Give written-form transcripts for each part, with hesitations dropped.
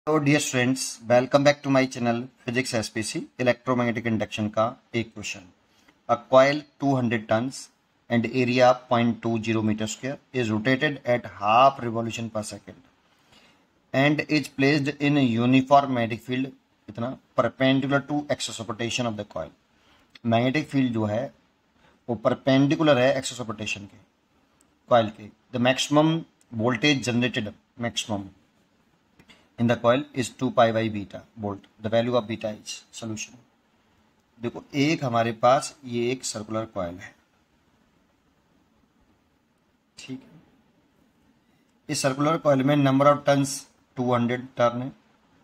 तो dear students, welcome back to my channel physics SPC. Electromagnetic induction का एक question. A coil 200 turns and area 0.20 metre square is rotated at half revolution per second and is placed in uniform magnetic field इतना perpendicular to axis of rotation of the coil. Magnetic field जो है वो perpendicular है axis of rotation के coil के। The maximum voltage generated maximum in the coil is 2 pi by beta volt. The value of beta is solution. देखो, एक हमारे पास ये एक सर्कुलर कॉइल है, ठीक है। इस सर्कुलर कॉइल में नंबर ऑफ टर्न्स 200 टर्न है,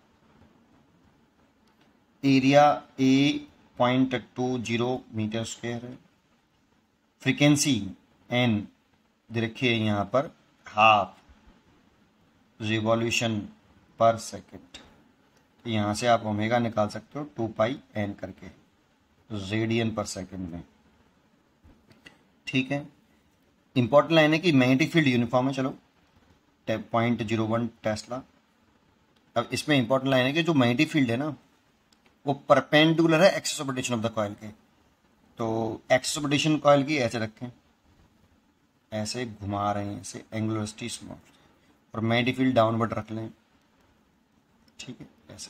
एरिया A 0.20 मीटर स्क्वायर है, फ्रीक्वेंसी N दे रखी है यहाँ पर हाफ रिवॉल्यूशन पर सेकेंड। तो यहां से आप ओमेगा निकाल सकते हो 2 पाई एन करके रेडियन पर सेकेंड में, ठीक है। इंपॉर्टेंट लाइन है कि मैग्नेटिक फील्ड यूनिफॉर्म है। चलो 0.01 टेस्ला। अब इसमें इंपॉर्टेंट लाइन है कि जो मैग्नेटिक फील्ड है ना वो परपेंडिकुलर है axis of rotation of the coil के। तो एक्सिस ऑफ रोटेशन कॉइल की ऐसे रखें, ऐसे घुमा रहे हैं, ऐसे एंगुलर वेलोसिटी स्मॉल, और मैग्नेटिक फील्ड डाउनवर्ड रख लें, ठीक है, ऐसे,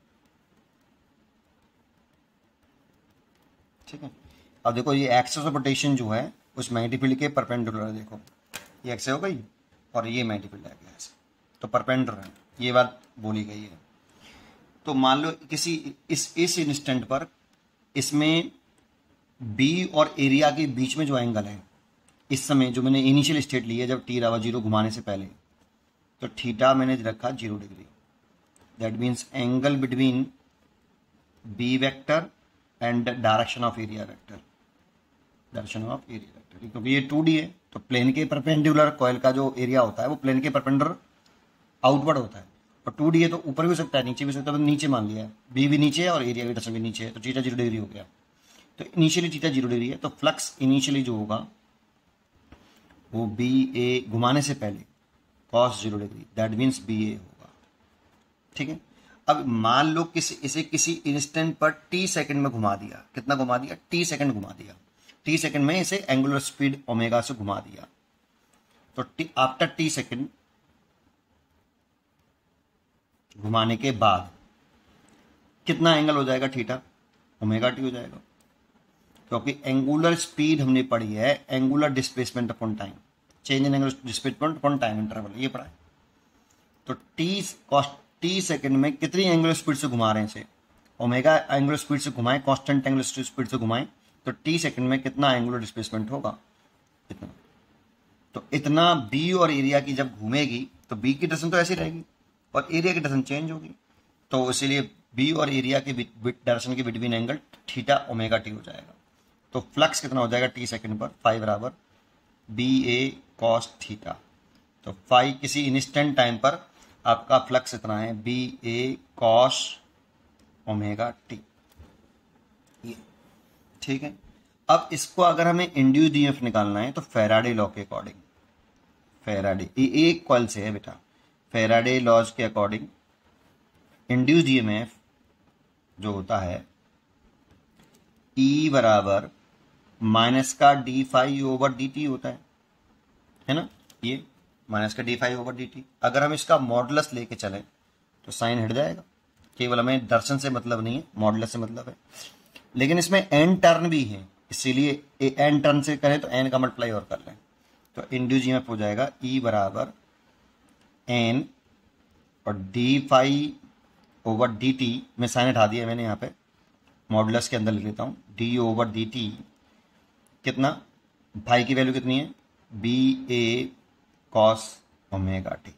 ठीक है। अब देखो ये एक्सिस ऑफ रोटेशन जो है उस मैग्नेटिक फील्ड के परपेंडिकुलर है। देखो ये एक्स हो गई और ये मैग्नेटिक फील्ड आ गया ऐसे, तो परपेंडिकुलर है, ये बात बोली गई है। तो मान लो किसी इस इंस्टेंट पर इसमें बी और एरिया के बीच में जो एंगल है इस समय जो मैंने इनिशियल स्टेट ली है जब t = 0 घुमाने से पहले, तो थीटा मैंने रखा 0 degree. That means angle between B vector and direction of area vector, direction of area vector, क्योंकि ये 2D है तो प्लेन के परपेंडिकुलर कॉइल का जो एरिया होता है वो प्लेन के परपेंडिकुलर आउटवर्ड होता है, और 2D है तो ऊपर भी हो सकता है नीचे भी हो सकता है। तो नीचे मान लिया है, B भी नीचे है और एरिया भी डायरेक्शन भी नीचे है, तो थीटा 0 डिग्री हो गया। तो इनिशियली थीटा 0 डिग्री है, तो फ्लक्स इनिशियली जो होगा वो BA घुमाने से पहले cos 0 degree, that means BA होगा, ठीक है। अब मान लो इसे किसी इंस्टेंट पर t सेकंड में घुमा दिया। कितना घुमा दिया? t सेकंड घुमा दिया। t सेकंड में इसे एंगुलर स्पीड ओमेगा से घुमा दिया। तो आफ्टर t सेकंड घुमाने के बाद कितना एंगल हो जाएगा? थीटा ओमेगा t हो जाएगा, क्योंकि एंगुलर स्पीड हमने पढ़ी है angular displacement upon time, change in angular displacement upon time interval, ये पढ़ा है। तो टी सेकंड में कितनी एंगुलर स्पीड से घुमा रहे हैं इसे? ओमेगा एंगुलर स्पीड से घुमाएं, कांस्टेंट एंगुलर स्पीड से घुमाएं, तो टी सेकंड में कितना एंगुलर डिस्प्लेसमेंट होगा? इतना। तो इतना बी और एरिया की जब घूमेगी तो बी की डायरेक्शन तो ऐसी रहेगी और एरिया की डायरेक्शन चेंज होगी, तो इसीलिए बी और एरिया के डायरेक्शन के between angle theta omega t हो जाएगा। तो फ्लक्स कितना हो जाएगा टी सेकंड पर? 5 बराबर BA cos थीटा। तो 5 किसी इंस्टेंट टाइम पर आपका फ्लक्स इतना है BA cos ओमेगा टी, ये, ठीक है। अब इसको अगर हमें इंड्यूस्ड ईएमएफ निकालना है तो फैराडे लॉ के अकॉर्डिंग, फैराडे ये एक कॉइल से है बेटा, फैराडे लॉज के अकॉर्डिंग इंड्यूस्ड ईएमएफ जो होता है E बराबर माइनस का d∅/dt होता है ना, ये माइनस का d∅/dt। अगर हम इसका मॉडुलस लेके चलें तो साइन हट जाएगा। केवल हमें दर्शन से मतलब नहीं है, मॉडुलस से मतलब है। लेकिन इसमें n टर्न भी है, इसीलिए n टर्न से करें तो n का मल्टीप्लाई और कर लें, तो इंड्यूस्ड ईएमएफ हो जाएगा E बराबर n और d∅/dt में साइन हटा दिया मैंने, यहाँ पे मॉडुलस के अंदर लिख लेता हूँ d/dt। कितना? भाई की वैल्यू कितनी है? BA cos omega t.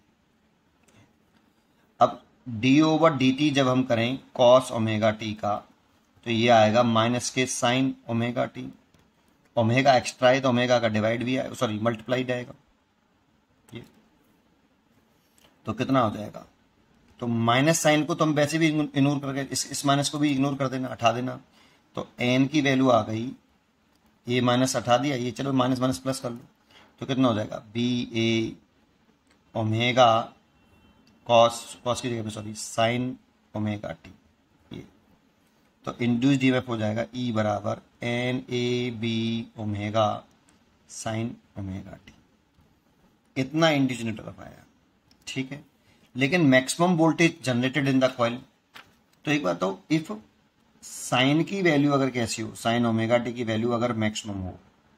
अब d/dt जब हम करें cos ओमेगा टी का तो ये आएगा माइनस के sine omega t. Omega extra है तो ओमेगा का डिवाइड भी आएगा, सॉरी मल्टीप्लाइड आएगा ये। तो कितना हो जाएगा? तो माइनस साइन को तो हम वैसे भी इग्नोर करके इस माइनस को भी इग्नोर कर देना, हटा देना। तो n की वैल्यू आ गई, ये माइनस हटा दिया, ये चलो माइनस माइनस प्लस कर लो, तो कितना हो जाएगा? BA ओमेगा कॉस की जगह पे सॉरी साइन ओमेगा टी, ये तो इंड्यूस्ड ईएमएफ हो जाएगा ई बराबर N A B omega sine omega t. इतना इंड्यूस्ड न्यूट्रल ऑफ आया, ठीक है। लेकिन maximum voltage generated in the coil, तो एक बात तो इफ साइन की वैल्यू अगर कैसी हो, साइन ओमेगा टी की वैल्यू अगर मैक्सिमम हो,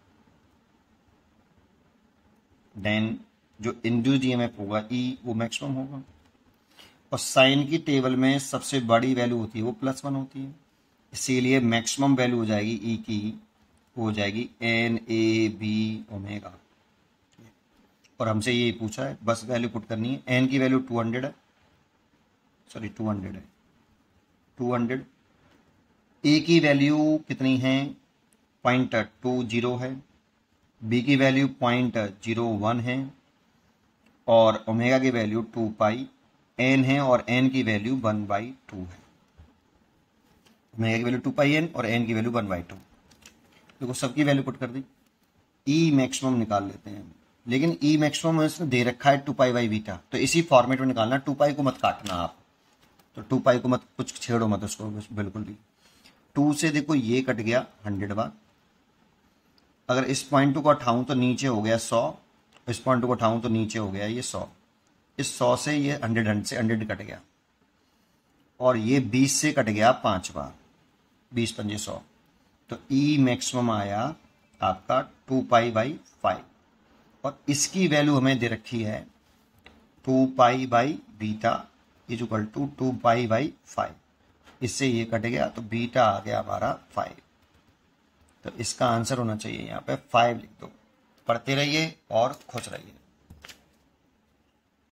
देन जो इंड्यूस्ड ईएमएफ होगा ई वो मैक्सिमम होगा। और साइन की टेबल में सबसे बड़ी वैल्यू होती है वो +1 होती है, इसीलिए मैक्सिमम वैल्यू हो जाएगी ई की, हो जाएगी एन ए बी ओमेगा। और हमसे ये पूछा है, बस वैल्यू पुट करनी है। एन की वैल्यू 200 है, सॉरी 200 है, 200। ए की वैल्यू कितनी है, 0.20 है, बी की वैल्यू 0.01 है, और ओमेगा की वैल्यू 2 पाई एन है, और एन की वैल्यू 1/2 है। ओमेगा की वैल्यू 2 पाई एन और एन की वैल्यू 1/2। देखो सबकी वैल्यू पुट कर दी। ई मैक्सिमम निकाल लेते हैं, लेकिन ई मैक्सिमम इसने दे रखा है 2 पाई बाई बीटा, तो इसी फॉर्मेट में निकालना। 2 पाई को मत काटना आप, तो 2 पाई को मत कुछ छेड़ो मत उसको बिल्कुल भी। 2 से देखो ये कट गया 100 बार, अगर इस पॉइंट को उठाऊं तो नीचे हो गया 100, इस पॉइंट को उठाऊं तो नीचे हो गया ये 100, इस 100 से ये 100 से 100 कट गया, और ये 20 से कट गया 5 बार, 20 पंजे 100, तो ई मैक्सिमम आया आपका 2 पाई बाई 5, और इसकी वैल्यू हमें दे रखी है 2 pi by beta is equal to 2 pi by 5। इससे ये कट गया तो बीटा आ गया हमारा 5, तो इसका आंसर होना चाहिए यहाँ पे 5 लिख दो। पढ़ते रहिए और खुश रहिए।